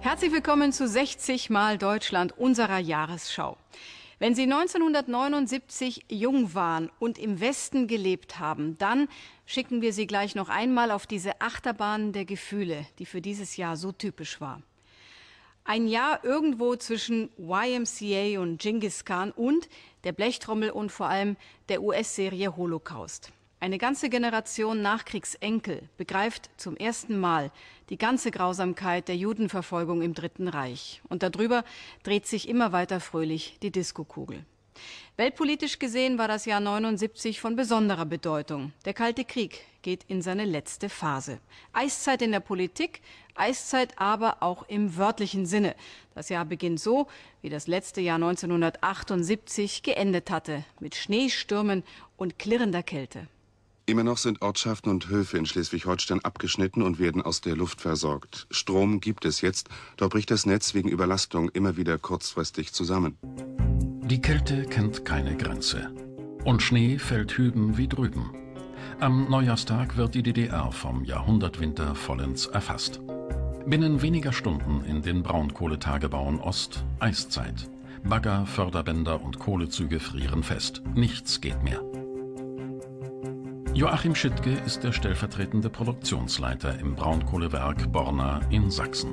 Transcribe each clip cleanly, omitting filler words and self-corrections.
Herzlich willkommen zu 60 Mal Deutschland, unserer Jahresschau. Wenn Sie 1979 jung waren und im Westen gelebt haben, dann schicken wir Sie gleich noch einmal auf diese Achterbahn der Gefühle, die für dieses Jahr so typisch war. Ein Jahr irgendwo zwischen YMCA und Genghis Khan und der Blechtrommel und vor allem der US-Serie Holocaust. Eine ganze Generation Nachkriegsenkel begreift zum ersten Mal die ganze Grausamkeit der Judenverfolgung im Dritten Reich. Und darüber dreht sich immer weiter fröhlich die Diskokugel. Weltpolitisch gesehen war das Jahr 79 von besonderer Bedeutung. Der Kalte Krieg geht in seine letzte Phase. Eiszeit in der Politik, Eiszeit aber auch im wörtlichen Sinne. Das Jahr beginnt so, wie das letzte Jahr 1978 geendet hatte, mit Schneestürmen und klirrender Kälte. Immer noch sind Ortschaften und Höfe in Schleswig-Holstein abgeschnitten und werden aus der Luft versorgt. Strom gibt es jetzt, doch bricht das Netz wegen Überlastung immer wieder kurzfristig zusammen. Die Kälte kennt keine Grenze. Und Schnee fällt hüben wie drüben. Am Neujahrstag wird die DDR vom Jahrhundertwinter vollends erfasst. Binnen weniger Stunden in den Braunkohletagebauen Ost Eiszeit. Bagger, Förderbänder und Kohlezüge frieren fest. Nichts geht mehr. Joachim Schittke ist der stellvertretende Produktionsleiter im Braunkohlewerk Borna in Sachsen.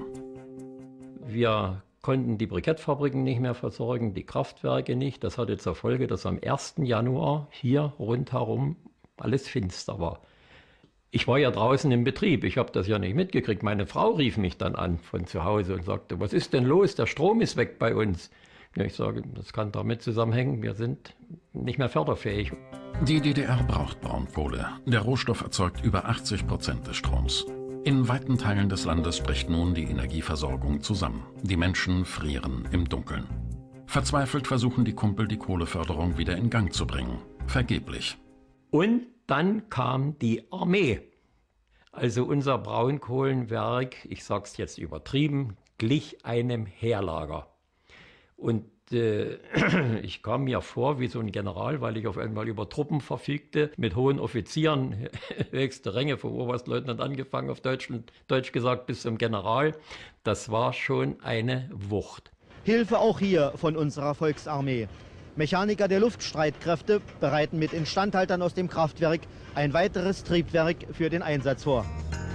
Wir konnten die Brikettfabriken nicht mehr versorgen, die Kraftwerke nicht. Das hatte zur Folge, dass am 1. Januar hier rundherum alles finster war. Ich war ja draußen im Betrieb, ich habe das ja nicht mitgekriegt. Meine Frau rief mich dann an von zu Hause und sagte, was ist denn los, der Strom ist weg bei uns. Ja, ich sage, das kann damit zusammenhängen, wir sind nicht mehr förderfähig. Die DDR braucht Braunkohle. Der Rohstoff erzeugt über 80% des Stroms. In weiten Teilen des Landes bricht nun die Energieversorgung zusammen. Die Menschen frieren im Dunkeln. Verzweifelt versuchen die Kumpel, die Kohleförderung wieder in Gang zu bringen. Vergeblich. Und dann kam die Armee. Also unser Braunkohlenwerk, ich sage es jetzt übertrieben, glich einem Heerlager. Und ich kam mir vor wie so ein General, weil ich auf einmal über Truppen verfügte, mit hohen Offizieren, höchste Ränge, vom Oberstleutnant angefangen, auf Deutsch gesagt, bis zum General. Das war schon eine Wucht. Hilfe auch hier von unserer Volksarmee. Mechaniker der Luftstreitkräfte bereiten mit Instandhaltern aus dem Kraftwerk ein weiteres Triebwerk für den Einsatz vor.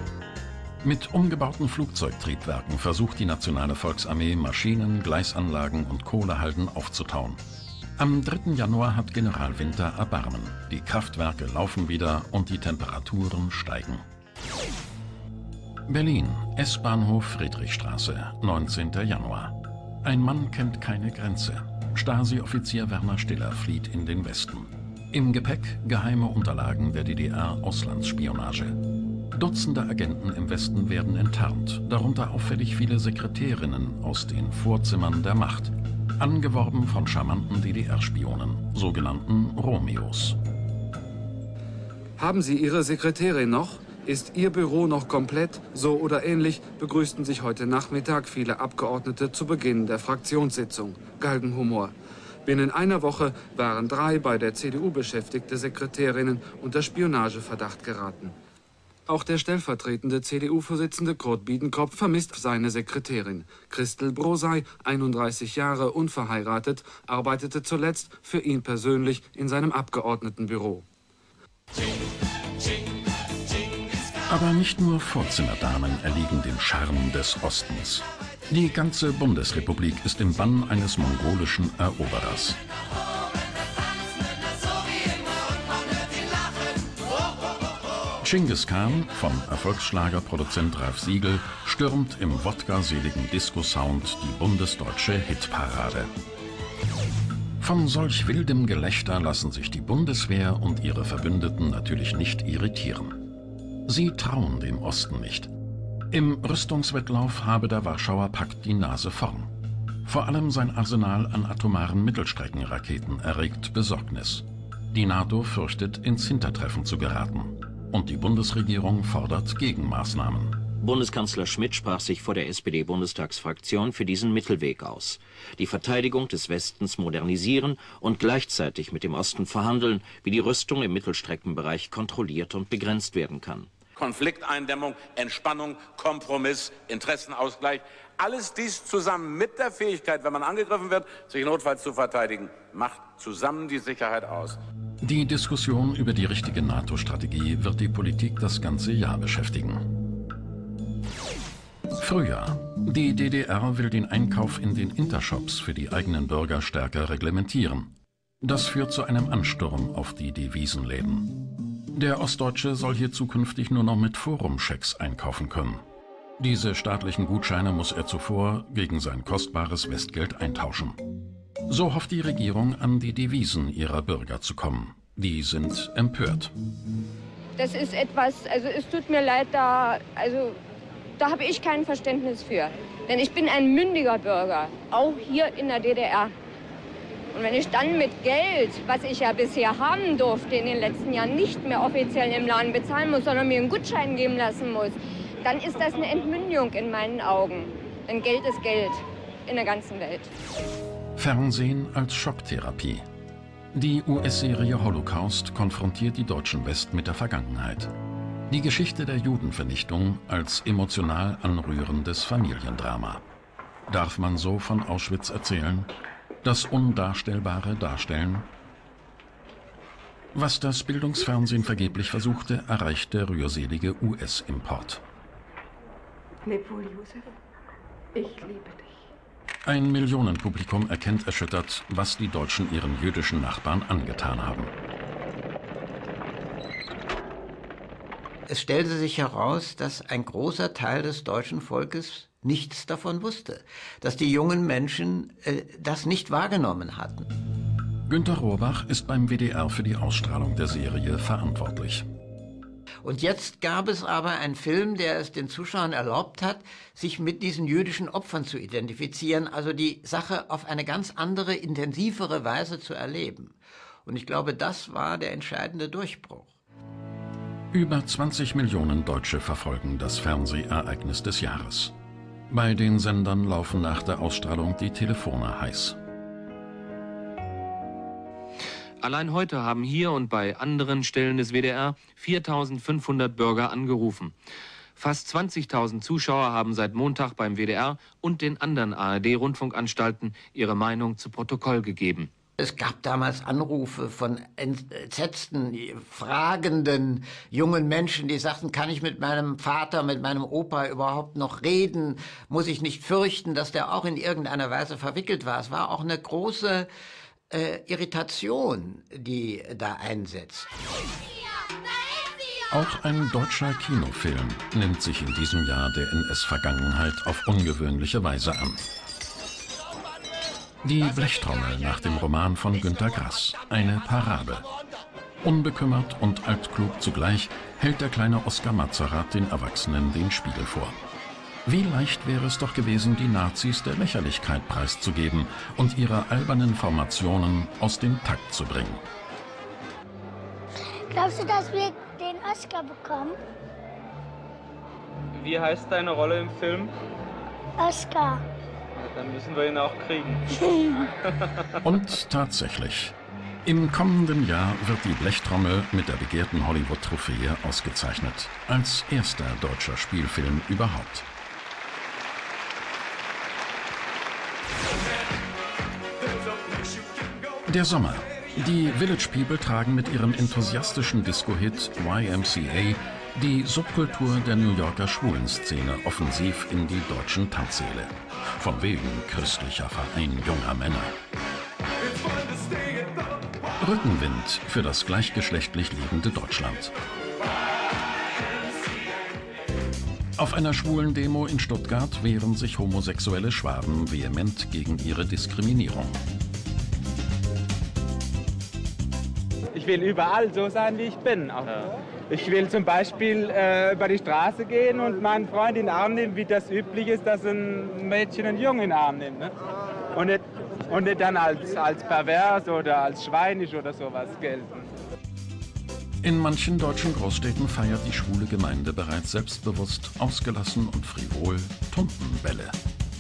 Mit umgebauten Flugzeugtriebwerken versucht die Nationale Volksarmee, Maschinen, Gleisanlagen und Kohlehalden aufzutauen. Am 3. Januar hat General Winter Erbarmen. Die Kraftwerke laufen wieder und die Temperaturen steigen. Berlin, S-Bahnhof Friedrichstraße, 19. Januar. Ein Mann kennt keine Grenze. Stasi-Offizier Werner Stiller flieht in den Westen. Im Gepäck geheime Unterlagen der DDR-Auslandsspionage. Dutzende Agenten im Westen werden enttarnt, darunter auffällig viele Sekretärinnen aus den Vorzimmern der Macht, angeworben von charmanten DDR-Spionen, sogenannten Romeos. Haben Sie Ihre Sekretärin noch? Ist Ihr Büro noch komplett? So oder ähnlich begrüßten sich heute Nachmittag viele Abgeordnete zu Beginn der Fraktionssitzung. Galgenhumor. Binnen einer Woche waren 3 bei der CDU beschäftigte Sekretärinnen unter Spionageverdacht geraten. Auch der stellvertretende CDU-Vorsitzende Kurt Biedenkopf vermisst seine Sekretärin. Christel Brosey, 31 Jahre, unverheiratet, arbeitete zuletzt für ihn persönlich in seinem Abgeordnetenbüro. Aber nicht nur Vorzimmerdamen erliegen dem Charme des Ostens. Die ganze Bundesrepublik ist im Bann eines mongolischen Eroberers. Genghis Khan, vom Erfolgsschlagerproduzent Ralf Siegel, stürmt im wodka-seligen Disco-Sound die bundesdeutsche Hitparade. Von solch wildem Gelächter lassen sich die Bundeswehr und ihre Verbündeten natürlich nicht irritieren. Sie trauen dem Osten nicht. Im Rüstungswettlauf habe der Warschauer Pakt die Nase vorn. Vor allem sein Arsenal an atomaren Mittelstreckenraketen erregt Besorgnis. Die NATO fürchtet, ins Hintertreffen zu geraten. Und die Bundesregierung fordert Gegenmaßnahmen. Bundeskanzler Schmidt sprach sich vor der SPD-Bundestagsfraktion für diesen Mittelweg aus. Die Verteidigung des Westens modernisieren und gleichzeitig mit dem Osten verhandeln, wie die Rüstung im Mittelstreckenbereich kontrolliert und begrenzt werden kann. Konflikteindämmung, Entspannung, Kompromiss, Interessenausgleich. Alles dies zusammen mit der Fähigkeit, wenn man angegriffen wird, sich notfalls zu verteidigen, macht zusammen die Sicherheit aus. Die Diskussion über die richtige NATO-Strategie wird die Politik das ganze Jahr beschäftigen. Frühjahr. Die DDR will den Einkauf in den Intershops für die eigenen Bürger stärker reglementieren. Das führt zu einem Ansturm auf die Devisenläden. Der Ostdeutsche soll hier zukünftig nur noch mit Forumschecks einkaufen können. Diese staatlichen Gutscheine muss er zuvor gegen sein kostbares Westgeld eintauschen. So hofft die Regierung, an die Devisen ihrer Bürger zu kommen. Die sind empört. Das ist etwas, also es tut mir leid, da habe ich kein Verständnis für. Denn ich bin ein mündiger Bürger, auch hier in der DDR. Und wenn ich dann mit Geld, was ich ja bisher haben durfte, in den letzten Jahren nicht mehr offiziell im Laden bezahlen muss, sondern mir einen Gutschein geben lassen muss, dann ist das eine Entmündigung in meinen Augen. Denn Geld ist Geld in der ganzen Welt. Fernsehen als Schocktherapie. Die US-Serie Holocaust konfrontiert die deutschen West mit der Vergangenheit. Die Geschichte der Judenvernichtung als emotional anrührendes Familiendrama. Darf man so von Auschwitz erzählen? Das Undarstellbare darstellen? Was das Bildungsfernsehen vergeblich versuchte, erreicht der rührselige US-Import. Lebwohl, Josef. Ich liebe dich. Ein Millionenpublikum erkennt erschüttert, was die Deutschen ihren jüdischen Nachbarn angetan haben. Es stellte sich heraus, dass ein großer Teil des deutschen Volkes nichts davon wusste, dass die jungen Menschen das nicht wahrgenommen hatten. Günter Rohrbach ist beim WDR für die Ausstrahlung der Serie verantwortlich. Und jetzt gab es aber einen Film, der es den Zuschauern erlaubt hat, sich mit diesen jüdischen Opfern zu identifizieren, also die Sache auf eine ganz andere, intensivere Weise zu erleben. Und ich glaube, das war der entscheidende Durchbruch. Über 20 Millionen Deutsche verfolgen das Fernsehereignis des Jahres. Bei den Sendern laufen nach der Ausstrahlung die Telefone heiß. Allein heute haben hier und bei anderen Stellen des WDR 4.500 Bürger angerufen. Fast 20.000 Zuschauer haben seit Montag beim WDR und den anderen ARD-Rundfunkanstalten ihre Meinung zu Protokoll gegeben. Es gab damals Anrufe von entsetzten, fragenden jungen Menschen, die sagten, kann ich mit meinem Vater, mit meinem Opa überhaupt noch reden? Muss ich nicht fürchten, dass der auch in irgendeiner Weise verwickelt war? Es war auch eine große Irritation, die da einsetzt. Auch ein deutscher Kinofilm nimmt sich in diesem Jahr der NS-Vergangenheit auf ungewöhnliche Weise an. Die Blechtrommel nach dem Roman von Günter Grass, eine Parabel. Unbekümmert und altklug zugleich hält der kleine Oskar Matzerath den Erwachsenen den Spiegel vor. Wie leicht wäre es doch gewesen, die Nazis der Lächerlichkeit preiszugeben und ihre albernen Formationen aus dem Takt zu bringen. Glaubst du, dass wir den Oscar bekommen? Wie heißt deine Rolle im Film? Oscar. Dann müssen wir ihn auch kriegen. Und tatsächlich. Im kommenden Jahr wird die Blechtrommel mit der begehrten Hollywood-Trophäe ausgezeichnet. Als erster deutscher Spielfilm überhaupt. Der Sommer. Die Village People tragen mit ihrem enthusiastischen Disco-Hit YMCA die Subkultur der New Yorker Schwulenszene offensiv in die deutschen Tanzsäle. Von wegen christlicher Verein junger Männer. Rückenwind für das gleichgeschlechtlich liebende Deutschland. Auf einer schwulen Demo in Stuttgart wehren sich homosexuelle Schwaben vehement gegen ihre Diskriminierung. Ich will überall so sein, wie ich bin. Ich will zum Beispiel über die Straße gehen und meinen Freund in den Arm nehmen, wie das üblich ist, dass ein Mädchen einen Jungen in den Arm nimmt. Ne? Und nicht dann als pervers oder als schweinisch oder sowas gelten. In manchen deutschen Großstädten feiert die schwule Gemeinde bereits selbstbewusst, ausgelassen und frivol Tuntenbälle.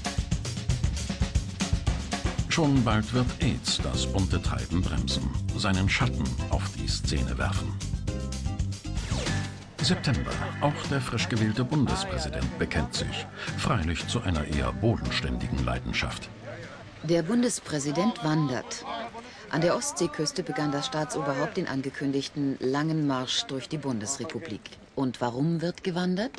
Schon bald wird AIDS das bunte Treiben bremsen, seinen Schatten auf die Szene werfen. September. Auch der frisch gewählte Bundespräsident bekennt sich, freilich zu einer eher bodenständigen Leidenschaft. Der Bundespräsident wandert. An der Ostseeküste begann das Staatsoberhaupt den angekündigten langen Marsch durch die Bundesrepublik. Und warum wird gewandert?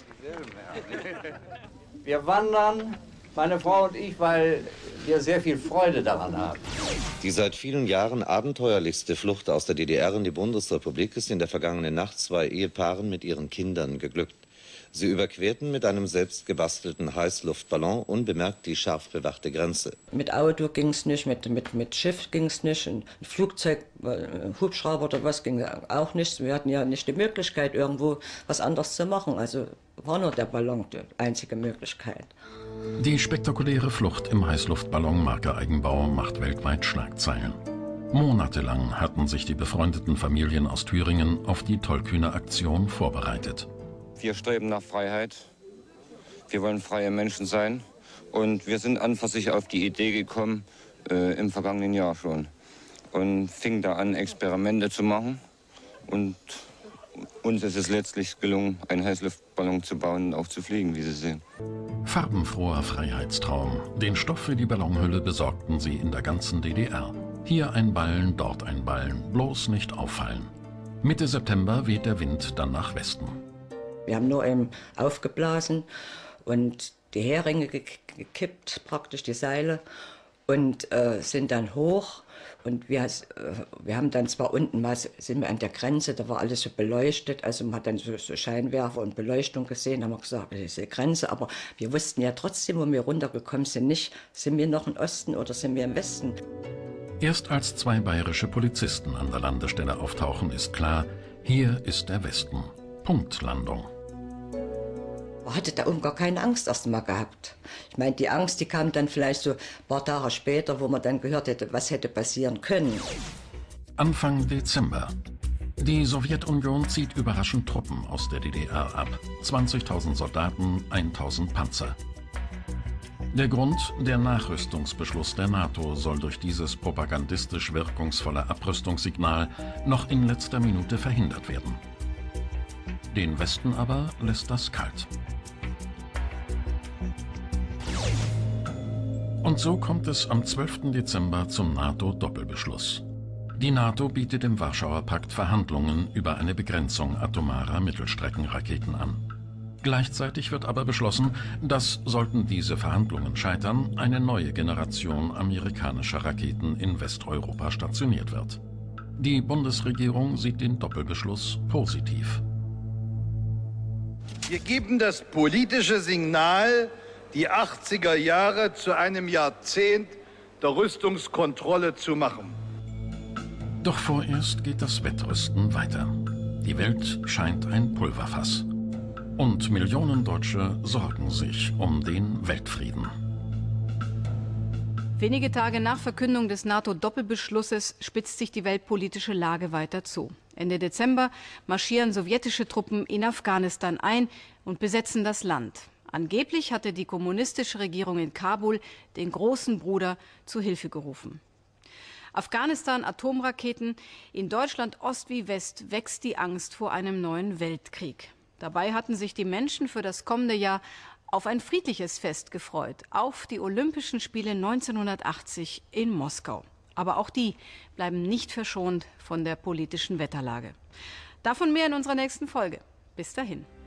Wir wandern, meine Frau und ich, weil wir sehr viel Freude daran haben. Die seit vielen Jahren abenteuerlichste Flucht aus der DDR in die Bundesrepublik ist in der vergangenen Nacht 2 Ehepaaren mit ihren Kindern geglückt. Sie überquerten mit einem selbst gebastelten Heißluftballon unbemerkt die scharf bewachte Grenze. Mit Auto ging es nicht, mit Schiff ging es nicht, ein Flugzeug, Hubschrauber oder was ging auch nicht. Wir hatten ja nicht die Möglichkeit, irgendwo was anderes zu machen. Also war nur der Ballon die einzige Möglichkeit. Die spektakuläre Flucht im Heißluftballon Marke Eigenbau macht weltweit Schlagzeilen. Monatelang hatten sich die befreundeten Familien aus Thüringen auf die tollkühne Aktion vorbereitet. Wir streben nach Freiheit. Wir wollen freie Menschen sein. Und wir sind an für sich auf die Idee gekommen, im vergangenen Jahr schon. Und fingen da an, Experimente zu machen. Und uns ist es letztlich gelungen, einen Heißluftballon zu bauen und auch zu fliegen, wie Sie sehen. Farbenfroher Freiheitstraum. Den Stoff für die Ballonhülle besorgten sie in der ganzen DDR. Hier ein Ballen, dort ein Ballen. Bloß nicht auffallen. Mitte September weht der Wind dann nach Westen. Wir haben nur eben aufgeblasen und die Heringe gekippt, praktisch die Seile, und sind dann hoch. Und wir haben dann zwar unten mal, sind wir an der Grenze, da war alles so beleuchtet, also man hat dann so Scheinwerfer und Beleuchtung gesehen, haben wir gesagt, das ist die Grenze, aber wir wussten ja trotzdem, wo wir runtergekommen sind, nicht, sind wir noch im Osten oder sind wir im Westen. Erst als 2 bayerische Polizisten an der Landestelle auftauchen, ist klar, hier ist der Westen. Punktlandung. Man hatte da gar keine Angst erst mal gehabt. Ich meine, die Angst, die kam dann vielleicht so ein paar Tage später, wo man dann gehört hätte, was hätte passieren können. Anfang Dezember. Die Sowjetunion zieht überraschend Truppen aus der DDR ab. 20.000 Soldaten, 1.000 Panzer. Der Grund, der Nachrüstungsbeschluss der NATO soll durch dieses propagandistisch wirkungsvolle Abrüstungssignal noch in letzter Minute verhindert werden. Den Westen aber lässt das kalt. Und so kommt es am 12. Dezember zum NATO-Doppelbeschluss. Die NATO bietet im Warschauer Pakt Verhandlungen über eine Begrenzung atomarer Mittelstreckenraketen an. Gleichzeitig wird aber beschlossen, dass, sollten diese Verhandlungen scheitern, eine neue Generation amerikanischer Raketen in Westeuropa stationiert wird. Die Bundesregierung sieht den Doppelbeschluss positiv. Wir geben das politische Signal, die 80er Jahre zu einem Jahrzehnt der Rüstungskontrolle zu machen. Doch vorerst geht das Wettrüsten weiter. Die Welt scheint ein Pulverfass. Und Millionen Deutsche sorgen sich um den Weltfrieden. Wenige Tage nach Verkündung des NATO-Doppelbeschlusses spitzt sich die weltpolitische Lage weiter zu. Ende Dezember marschieren sowjetische Truppen in Afghanistan ein und besetzen das Land. Angeblich hatte die kommunistische Regierung in Kabul den großen Bruder zu Hilfe gerufen. Afghanistan, Atomraketen, in Deutschland Ost wie West wächst die Angst vor einem neuen Weltkrieg. Dabei hatten sich die Menschen für das kommende Jahr auf ein friedliches Fest gefreut, auf die Olympischen Spiele 1980 in Moskau. Aber auch die bleiben nicht verschont von der politischen Wetterlage. Davon mehr in unserer nächsten Folge. Bis dahin.